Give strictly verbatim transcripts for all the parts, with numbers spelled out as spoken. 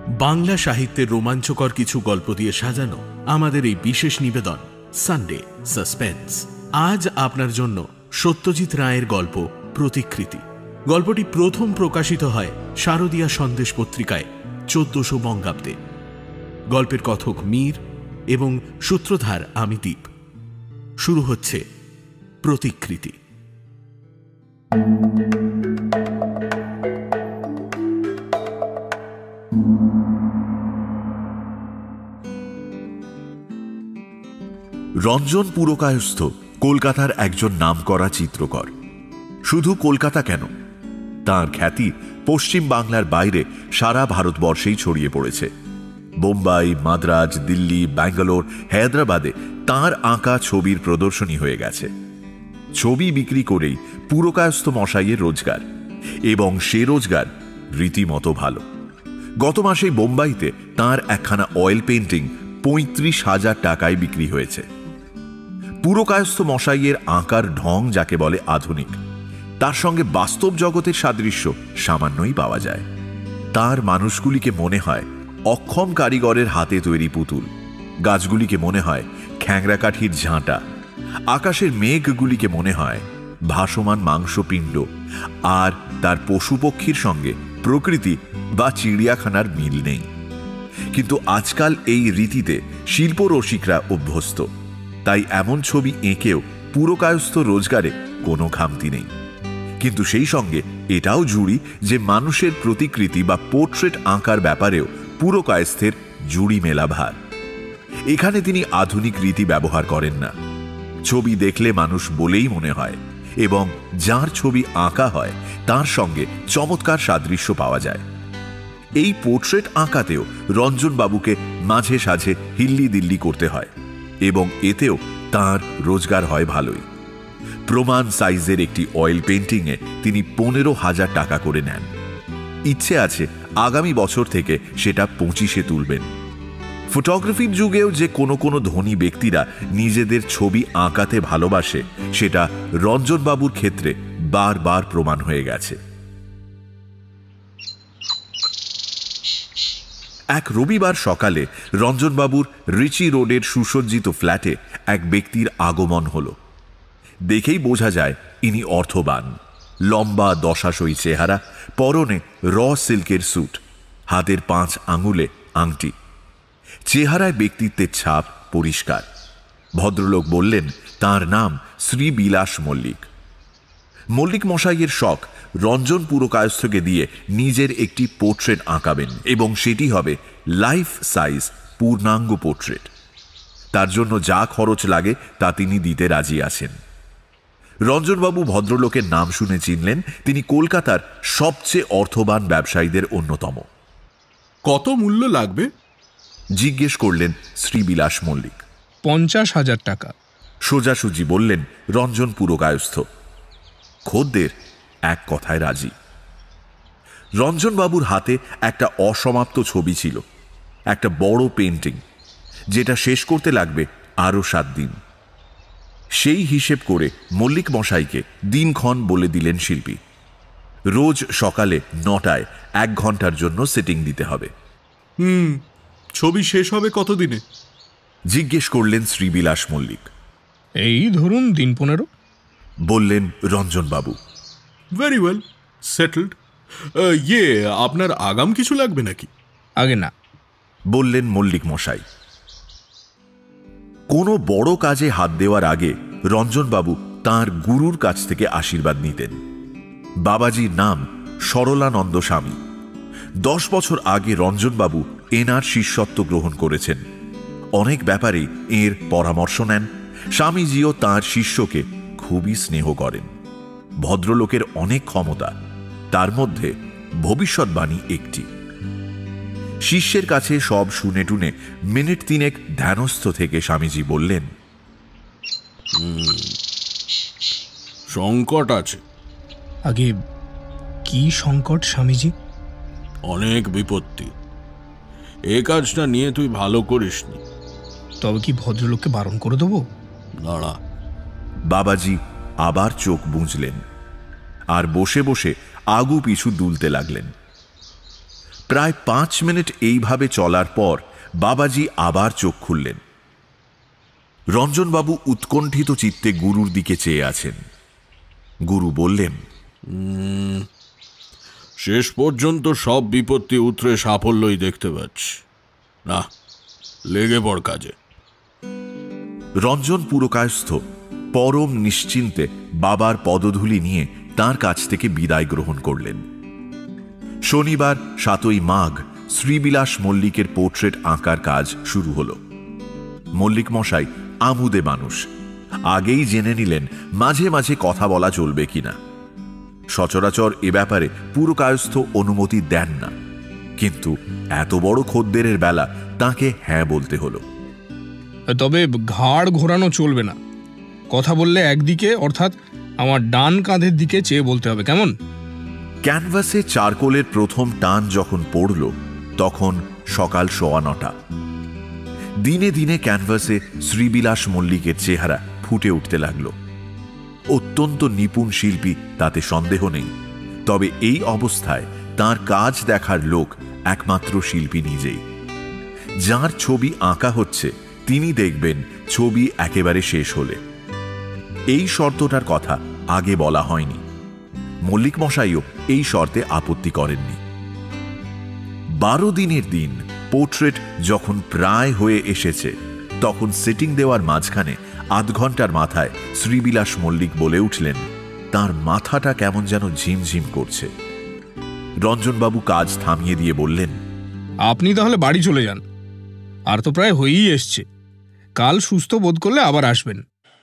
বাংলা সাহিত্যের রোমাঞ্চকর কিছু গল্প দিয়ে সাজানো আমাদের এই বিশেষ নিবেদন সানডে সাসপেন্স। আজ আপনার জন্য সত্যজিৎ রায়ের গল্প প্রতিকৃতি। গল্পটি প্রথম প্রকাশিত হয় শারদীয়া সন্দেশ পত্রিকায় চোদ্দশো বঙ্গাব্দে। গল্পের কথক মীর এবং সূত্রধার আমি দীপ। শুরু হচ্ছে প্রতিকৃতি। রঞ্জন পুরকায়স্থ কলকাতার একজন নামকরা চিত্রকর। শুধু কলকাতা কেন, তাঁর খ্যাতি পশ্চিম বাংলার বাইরে সারা ভারতবর্ষেই ছড়িয়ে পড়েছে। বোম্বাই, মাদ্রাজ, দিল্লি, ব্যাঙ্গালোর, হায়দ্রাবাদে তাঁর আঁকা ছবির প্রদর্শনী হয়ে গেছে। ছবি বিক্রি করেই পুরকায়স্থ মশাইয়ের রোজগার, এবং সে রোজগার রীতিমতো ভালো। গত মাসেই বোম্বাইতে তাঁর একখানা অয়েল পেন্টিং পঁয়ত্রিশ হাজার টাকায় বিক্রি হয়েছে। পুরকায়স্থ মশাইয়ের আঁকার ঢং যাকে বলে আধুনিক, তার সঙ্গে বাস্তব জগতের সাদৃশ্য সামান্যই পাওয়া যায়। তার মানুষগুলিকে মনে হয় অক্ষম কারিগরের হাতে তৈরি পুতুল, গাছগুলিকে মনে হয় খ্যাংরা কাঠির ঝাঁটা, আকাশের মেঘগুলিকে মনে হয় ভাসমান মাংসপিণ্ড, আর তার পশু পক্ষীর সঙ্গে প্রকৃতি বা চিড়িয়াখানার মিল নেই। কিন্তু আজকাল এই রীতিতে শিল্পরসিকরা অভ্যস্ত, তাই এমন ছবি এঁকেও পুরকায়স্থ রোজগারে কোনো খামতি নেই। কিন্তু সেই সঙ্গে এটাও জুড়ি যে মানুষের প্রতিকৃতি বা পোর্ট্রেট আঁকার ব্যাপারেও পুরকায়স্থের জুড়ি মেলা ভার। এখানে তিনি আধুনিক রীতি ব্যবহার করেন না। ছবি দেখলে মানুষ বলেই মনে হয়, এবং যার ছবি আঁকা হয় তার সঙ্গে চমৎকার সাদৃশ্য পাওয়া যায়। এই পোর্ট্রেট আঁকাতেও রঞ্জনবাবুকে মাঝে সাঝে হিল্লি দিল্লি করতে হয়, এবং এতেও তার রোজগার হয় ভালোই। প্রমাণ সাইজের একটি অয়েল পেন্টিংয়ে তিনি পনেরো হাজার টাকা করে নেন। ইচ্ছে আছে আগামী বছর থেকে সেটা পঁচিশে তুলবেন। ফটোগ্রাফির যুগেও যে কোনো কোনো ধনী ব্যক্তিরা নিজেদের ছবি আঁকাতে ভালোবাসে, সেটা রঞ্জনবাবুর ক্ষেত্রে বারবার প্রমাণ হয়ে গেছে। এক রবিবার সকালে রঞ্জনবাবুর রিচি রোডের সুসজ্জিত ফ্ল্যাটে এক ব্যক্তির আগমন হল। দেখেই বোঝা যায় ইনি অর্থবান। লম্বা দশাশই চেহারা, পরনে র সিল্কের স্যুট, হাতের পাঁচ আঙুলে আংটি। চেহারায় ব্যক্তিত্বের ছাপ পরিষ্কার। ভদ্রলোক বললেন তাঁর নাম শ্রীবিলাস মল্লিক। মল্লিক মশাইয়ের শখ রঞ্জন পুরকায়স্থকে দিয়ে নিজের একটি পোর্ট্রেট আঁকাবেন, এবং সেটি হবে লাইফ সাইজ পূর্ণাঙ্গ পোর্ট্রেট। তার জন্য যা খরচ লাগে তা তিনি দিতে রাজি আছেন। রঞ্জনবাবু ভদ্রলোকের নাম শুনে চিনলেন তিনি কলকাতার সবচেয়ে অর্থবান ব্যবসায়ীদের অন্যতম। কত মূল্য লাগবে জিজ্ঞেস করলেন শ্রীবিলাস মল্লিক। পঞ্চাশ হাজার টাকা সোজাসুজি বললেন রঞ্জন পুরকায়স্থ। খদ্দের এক কথায় রাজি। রঞ্জনবাবুর হাতে একটা অসমাপ্ত ছবি ছিল, একটা বড় পেন্টিং, যেটা শেষ করতে লাগবে আরো সাত দিন। সেই হিসেব করে মল্লিক মশাইকে দিনক্ষণ বলে দিলেন শিল্পী। রোজ সকালে নটায় এক ঘন্টার জন্য সেটিং দিতে হবে। হুম ছবি শেষ হবে কতদিনে জিজ্ঞেস করলেন শ্রীবিলাস মল্লিক। এই ধরুন দিন পনেরো, বললেন রঞ্জনবাবু। Very well, settled. ইয়ে আপনার আগাম কিছু লাগবে নাকি? আগে না, বললেন মল্লিক মশাই। কোনো বড় কাজে হাত দেওয়ার আগে রঞ্জনবাবু তাঁর গুরুর কাছ থেকে আশীর্বাদ নিতেন। বাবাজির নাম সরলানন্দ স্বামী। দশ বছর আগে রঞ্জনবাবু এনার শিষ্যত্ব গ্রহণ করেছেন। অনেক ব্যাপারেই এর পরামর্শ নেন। স্বামীজিও তাঁর শিষ্যকে খুবই স্নেহ করেন। ভদ্রলোকের অনেক ক্ষমতা, তার মধ্যে ভবিষ্যৎবাণী একটি। শিষ্যের কাছে সব শুনে টুনে মিনিট তিনেক ধ্যানস্থ থেকে স্বামীজি বললেন, সংকট আছে। আগে কি সংকট স্বামীজি? অনেক বিপত্তি। এ কাজটা নিয়ে তুই ভালো করিসনি। তবে কি ভদ্রলোককে বারণ করে দেবো? দাঁড়া। বাবাজি আবার চোখ বুঝলেন, আর বসে বসে আগু পিছু দুলতে লাগলেন। প্রায় পাঁচ মিনিট এইভাবে চলার পর বাবাজি আবার চোখ খুললেন। রঞ্জনবাবু উৎকণ্ঠিত চিত্তে গুরুর দিকে চেয়ে আছেন। গুরু বললেন, শেষ পর্যন্ত সব বিপত্তি উতরে সাফল্যই দেখতে পাচ্ছি। না, লেগে পড় কাজে। রঞ্জন পুরকায়স্থ পরম নিশ্চিন্তে বাবার পদধূলি নিয়ে তার কাছ থেকে বিদায় গ্রহণ করলেন। শনিবার সাতই মাঘ শ্রীবিলাস মল্লিকের পোর্ট্রেট আঁকার কাজ শুরু হল। মল্লিক মশাই আমুদে মানুষ, আগেই জেনে নিলেন মাঝে মাঝে কথা বলা চলবে কিনা। সচরাচর এ ব্যাপারে পুরকায়স্থ অনুমতি দেন না, কিন্তু এত বড় খদ্দেরের বেলা তাকে হ্যাঁ বলতে হলো। তবে ঘাড় ঘোরানো চলবে না, কথা বললে একদিকে, অর্থাৎ আমার ডান কাঁধের দিকে চেয়ে বলতে হবে, কেমন? ক্যানভাসে চারকোলের প্রথম টান যখন পড়ল তখন সকাল সোয়া নটা। দিনে দিনে ক্যানভাসে শ্রীবিলাস মল্লিকের চেহারা ফুটে উঠতে লাগল। অত্যন্ত নিপুণ শিল্পী, তাতে সন্দেহ নেই। তবে এই অবস্থায় তার কাজ দেখার লোক একমাত্র শিল্পী নিজেই। যার ছবি আঁকা হচ্ছে তিনি দেখবেন ছবি একেবারে শেষ হলে। এই শর্তটার কথা আগে বলা হয়নি। মল্লিক মশাইও এই শর্তে আপত্তি করেননি। বারো দিনের দিন পোর্ট্রেট যখন প্রায় হয়ে এসেছে তখন সেটিং দেওয়ার মাঝখানে আধ ঘন্টার মাথায় শ্রীবিলাস মল্লিক বলে উঠলেন, তার মাথাটা কেমন যেন ঝিমঝিম করছে। রঞ্জনবাবু কাজ থামিয়ে দিয়ে বললেন, আপনি তাহলে বাড়ি চলে যান, আর তো প্রায় হয়েই এসছে। কাল সুস্থ বোধ করলে আবার আসবেন।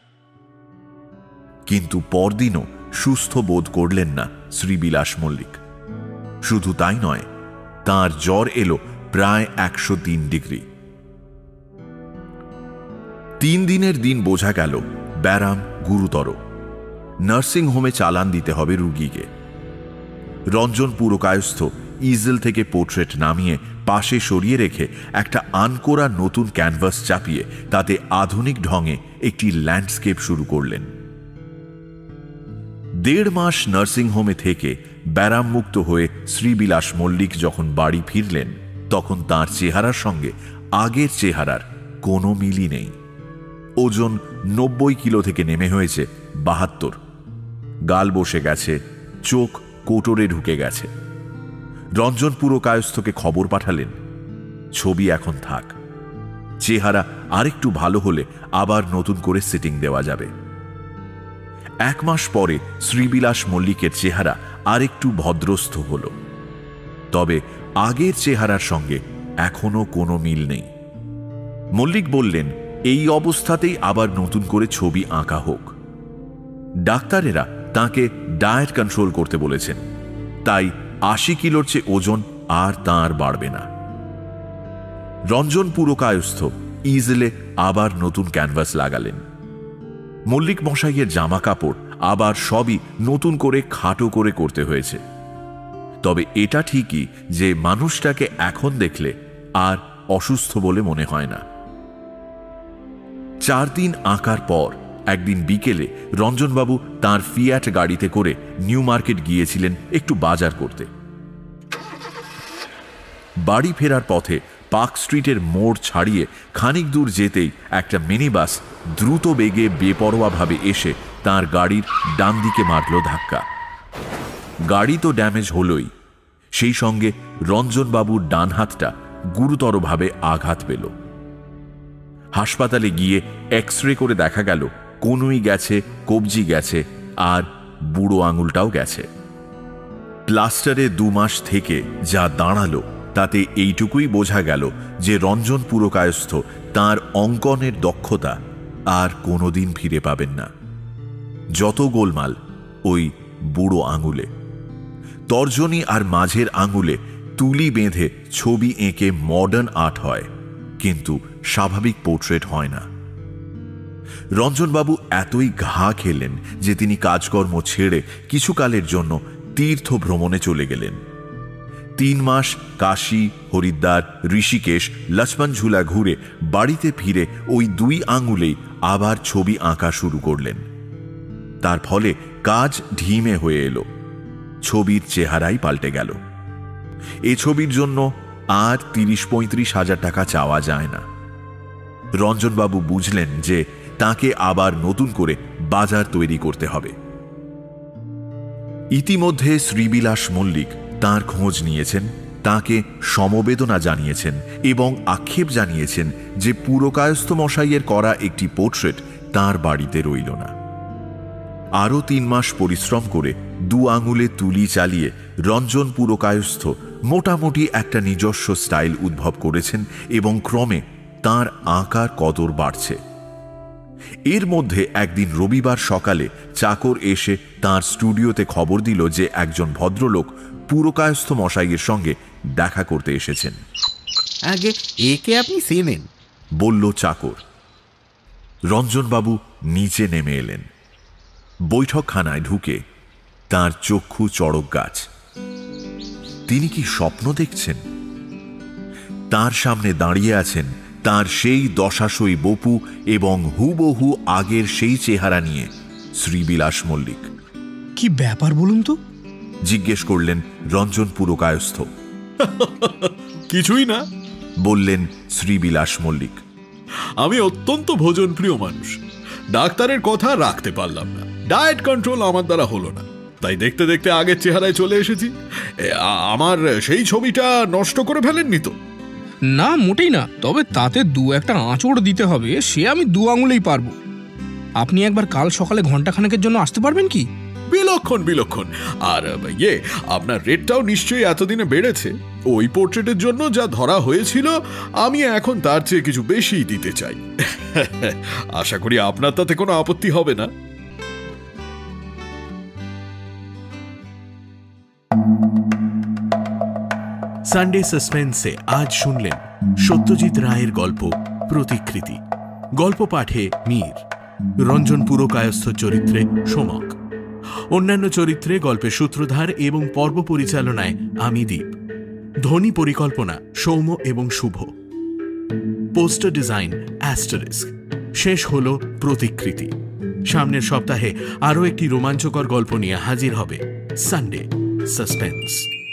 কিন্তু পরদিনও সুস্থ বোধ করলেন না শ্রীবিলাস মল্লিক। শুধু তাই নয়, তার জ্বর এলো প্রায় একশো তিন ডিগ্রি। তিন দিনের দিন বোঝা গেল ব্যারাম গুরুতর। নার্সিং হোমে চালান দিতে হবে রুগীকে। রঞ্জন পুরকায়স্থ ইজেল থেকে পোর্ট্রেট নামিয়ে পাশে সরিয়ে রেখে একটা আনকোরা নতুন ক্যানভাস চাপিয়ে তাতে আধুনিক ঢঙে একটি ল্যান্ডস্কেপ শুরু করলেন। দেড় মাস নার্সিং হোমে থেকে ব্যারাম মুক্ত হয়ে শ্রীবিলাস মল্লিক যখন বাড়ি ফিরলেন তখন তার চেহারার সঙ্গে আগের চেহারার কোনো মিলই নেই। ওজন নব্বই কিলো থেকে নেমে হয়েছে বাহাত্তর। গাল বসে গেছে, চোখ কোটরে ঢুকে গেছে। রঞ্জন পুরকায়স্থকে খবর পাঠালেন, ছবি এখন থাক, চেহারা আরেকটু ভালো হলে আবার নতুন করে সেটিং দেওয়া যাবে। এক মাস পরে শ্রীবিলাস মল্লিকের চেহারা আরেকটু ভদ্রস্থ হল। তবে আগের চেহারার সঙ্গে এখনো কোনো মিল নেই। মল্লিক বললেন, এই অবস্থাতেই আবার নতুন করে ছবি আঁকা হোক। ডাক্তারেরা তাকে ডায়েট কন্ট্রোল করতে বলেছেন, তাই আশি কিলোর চেয়ে ওজন আর তাঁর বাড়বে না। রঞ্জন পুরকায়স্থ ইজেলে আবার নতুন ক্যানভাস লাগালেন। মল্লিক মশাইয়ের জামা কাপড় আবার সবই নতুন করে খাটো করে করতে হয়েছে। তবে এটা ঠিকই যে মানুষটাকে এখন দেখলে আর অসুস্থ বলে মনে হয় না। চার দিন আঁকার পর একদিন বিকেলে রঞ্জনবাবু তাঁর ফিয়াট গাড়িতে করে নিউ মার্কেট গিয়েছিলেন একটু বাজার করতে। বাড়ি ফেরার পথে পার্ক স্ট্রিটের মোড় ছাড়িয়ে খানিক দূর যেতেই একটা মিনি বাস দ্রুত বেগে বেপরোয়াভাবে এসে তার গাড়ির ডান দিকে মারল ধাক্কা। গাড়ি তো ড্যামেজ হলোই, সেই সঙ্গে রঞ্জনবাবুর ডান হাতটা গুরুতরভাবে আঘাত পেল। হাসপাতালে গিয়ে এক্স রে করে দেখা গেল কনুই গেছে, কবজি গেছে, আর বুড়ো আঙুলটাও গেছে। প্লাস্টারে দু মাস থেকে যা দাঁড়ালো তাতে এইটুকুই বোঝা গেল যে রঞ্জন পুরকায়স্থ তাঁর অঙ্কনের দক্ষতা আর কোনোদিন ফিরে পাবেন না। যত গোলমাল ওই বুড়ো আঙুলে, তর্জনী আর মাঝের আঙুলে তুলি বেঁধে ছবি এঁকে মডার্ন আর্ট হয়, কিন্তু স্বাভাবিক পোর্ট্রেট হয় না। রঞ্জনবাবু এতই ঘা খেলেন যে তিনি কাজকর্ম ছেড়ে কিছুকালের জন্য তীর্থ ভ্রমণে চলে গেলেন। তিন মাস কাশী, হরিদ্বার, ঋষিকেশ, লক্ষ্মণ ঝুলা ঘুরে বাড়িতে ফিরে ওই দুই আঙুলেই আবার ছবি আঁকা শুরু করলেন। তার ফলে কাজ ঢিমে হয়ে এলো, ছবির চেহারাই পাল্টে গেল। এ ছবির জন্য আর তিরিশ পঁয়ত্রিশ হাজার টাকা চাওয়া যায় না। রঞ্জনবাবু বুঝলেন যে তাকে আবার নতুন করে বাজার তৈরি করতে হবে। ইতিমধ্যে শ্রীবিলাস মল্লিক তার খোঁজ নিয়েছেন, তাকে সমবেদনা জানিয়েছেন এবং আক্ষেপ জানিয়েছেন যে পুরকায়স্থ মশাইয়ের করা একটি পোর্ট্রেট তার বাড়িতে রইল না। আরও তিন মাস পরিশ্রম করে দু আঙুলে তুলি চালিয়ে রঞ্জন পুরকায়স্থ মোটামুটি একটা নিজস্ব স্টাইল উদ্ভব করেছেন এবং ক্রমে তার আঁকার কদর বাড়ছে। এর মধ্যে একদিন রবিবার সকালে চাকর এসে তার স্টুডিওতে খবর দিল যে একজন ভদ্রলোক পুরকায়স্থ মশাইয়ের সঙ্গে দেখা করতে এসেছেন। আগে একে আপনি চেনেন? বলল চাকর। রঞ্জনবাবু নিচে নেমে এলেন। বৈঠকখানায় ঢুকে তার চক্ষু চড়ক গাছ। তিনি কি স্বপ্ন দেখছেন? তার সামনে দাঁড়িয়ে আছেন তার সেই দশাশই বপু এবং হুবহু আগের সেই চেহারা নিয়ে শ্রীবিলাস মল্লিক। কি ব্যাপার বলুন তো? জিজ্ঞেস করলেন রঞ্জন পুরকায়স্থ। কিছুই না, বললেন শ্রীবিলাস মল্লিক। আমি অত্যন্ত ভোজনপ্রিয় মানুষ। ডাক্তারের কথা রাখতে পারলাম না, ডায়েট কন্ট্রোল আমার দ্বারা হলো না, তাই দেখতে দেখতে আগের চেহারায় চলে এসেছি। আমার সেই ছবিটা নষ্ট করে ফেলেননি তো? না, মোটেই না। তবে তাতে দু একটা আঁচড় দিতে হবে, সে আমি দু আঙুলেই পারবো। আপনি একবার কাল সকালে ঘন্টাখানেকের জন্য আসতে পারবেন কি? বিলক্ষণ বিলক্ষণ। আর ইয়ে, আপনার রেটটাও নিশ্চয়ই এতদিনে বেড়েছে। ওই পোর্ট্রেটের জন্য যা ধরা হয়েছিল আমি এখন তার চেয়ে কিছু বেশি দিতে চাই। আশা করি আপনার তাতে কোনো আপত্তি হবে না। সানডে সাসপেন্সে আজ শুনলেন সত্যজিৎ রায়ের গল্প প্রতিকৃতি। গল্প পাঠে মীর, রঞ্জন পুরকায়স্থ চরিত্রে সোমক, অন্যান্য চরিত্রে গল্পের সূত্রধার এবং পর্ব পরিচালনায় আমি দীপ, ধ্বনি পরিকল্পনা সৌম্য এবং শুভ, পোস্টার ডিজাইন অ্যাস্টারিস্ক। শেষ হল প্রতিকৃতি। সামনের সপ্তাহে আরও একটি রোমাঞ্চকর গল্প নিয়ে হাজির হবে সানডে সাসপেন্স।